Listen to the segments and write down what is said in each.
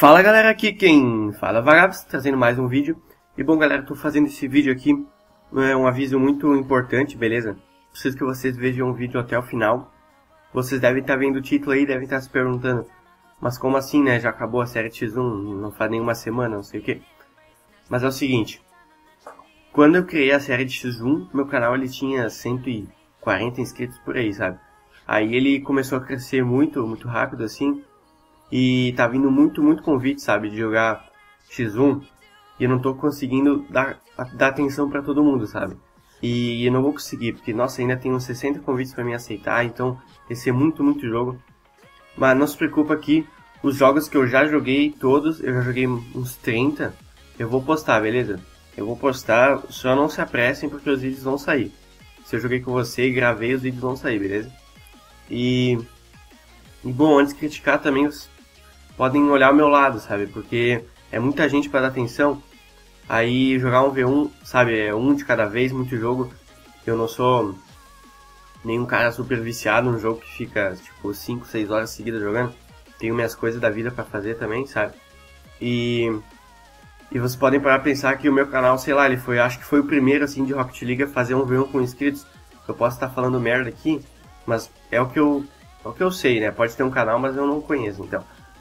Fala galera, aqui quem fala é Vagabs, trazendo mais um vídeo. E bom galera, tô fazendo esse vídeo aqui, é um aviso muito importante, beleza? Preciso que vocês vejam o vídeo até o final. Vocês devem estar vendo o título aí, devem estar se perguntando, mas como assim, né? Já acabou a série X1, não faz nenhuma semana, não sei o que. Mas é o seguinte, quando eu criei a série de X1, meu canal ele tinha 140 inscritos por aí, sabe? Aí ele começou a crescer muito rápido assim. E tá vindo muito convite, sabe, de jogar X1. E eu não tô conseguindo dar atenção pra todo mundo, sabe. E eu não vou conseguir, porque, nossa, ainda tem uns 60 convites pra mim aceitar. Então, vai ser muito jogo. Mas não se preocupa que os jogos que eu já joguei, todos, eu já joguei uns 30. Eu vou postar, beleza? Eu vou postar, só não se apressem porque os vídeos vão sair. Se eu joguei com você e gravei, os vídeos vão sair, beleza? E bom, antes de criticar também, podem olhar o meu lado, sabe? Porque é muita gente para dar atenção. Aí jogar um V1, sabe? É um de cada vez, muito jogo. Eu não sou nenhum cara super viciado num jogo que fica tipo 5, 6 horas seguidas jogando. Tenho minhas coisas da vida para fazer também, sabe? E vocês podem parar pra pensar que o meu canal, sei lá, ele foi, acho que foi o primeiro assim de Rocket League a fazer um V1 com inscritos. Eu posso estar falando merda aqui, mas é o que eu sei, né? Pode ter um canal, mas eu não conheço, então.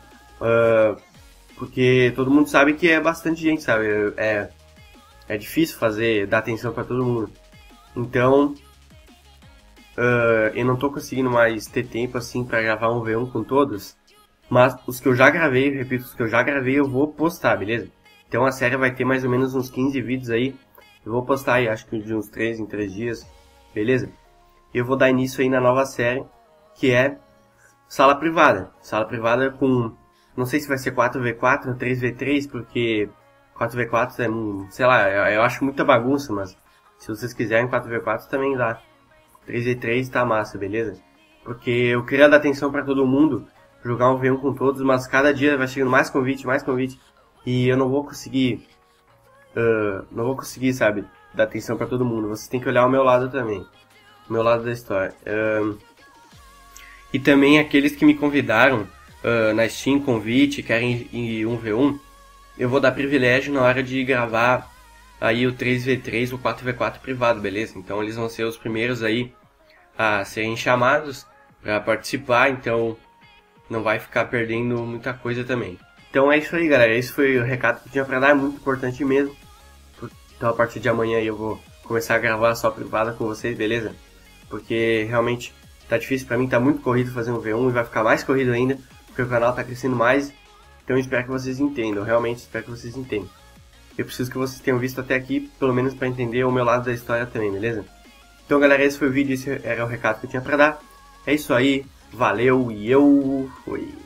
Porque todo mundo sabe que é bastante gente, sabe? É difícil dar atenção pra todo mundo. Então, eu não tô conseguindo mais ter tempo assim pra gravar um V1 com todos. Mas os que eu já gravei, eu repito, os que eu já gravei eu vou postar, beleza? Então a série vai ter mais ou menos uns 15 vídeos aí. Eu vou postar aí, acho que de uns 3 em 3 dias, beleza? Eu vou dar início aí na nova série, que é Sala Privada. Sala Privada com, não sei se vai ser 4v4 ou 3v3, porque 4v4 é, sei lá, eu acho muita bagunça, mas se vocês quiserem 4v4 também dá. 3v3 tá massa, beleza? Porque eu queria dar atenção pra todo mundo, jogar um V1 com todos, mas cada dia vai chegando mais convite, e eu não vou conseguir, sabe, dar atenção pra todo mundo. Vocês têm que olhar o meu lado também. O meu lado da história. E também aqueles que me convidaram na Steam, convite, querem ir um V1, eu vou dar privilégio na hora de gravar aí o 3v3 ou 4v4 privado, beleza? Então eles vão ser os primeiros aí a serem chamados para participar, então não vai ficar perdendo muita coisa também. Então é isso aí, galera, esse foi o recado que eu tinha pra dar, é muito importante mesmo. Então a partir de amanhã eu vou começar a gravar só privada com vocês, beleza? Porque realmente tá difícil pra mim, tá muito corrido fazer um V1 e vai ficar mais corrido ainda, porque o canal tá crescendo mais. Então eu espero que vocês entendam, realmente espero que vocês entendam. Eu preciso que vocês tenham visto até aqui, pelo menos pra entender o meu lado da história também, beleza? Então galera, esse foi o vídeo, esse era o recado que eu tinha pra dar. É isso aí, valeu e eu fui!